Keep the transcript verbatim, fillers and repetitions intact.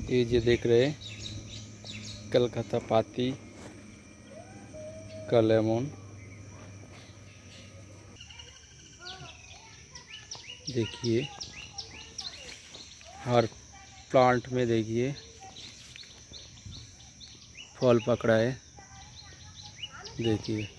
ये जो देख रहे हैं कलकत्ता पाती का लेमन, देखिए हर प्लांट में देखिए फल पकड़ा है, देखिए।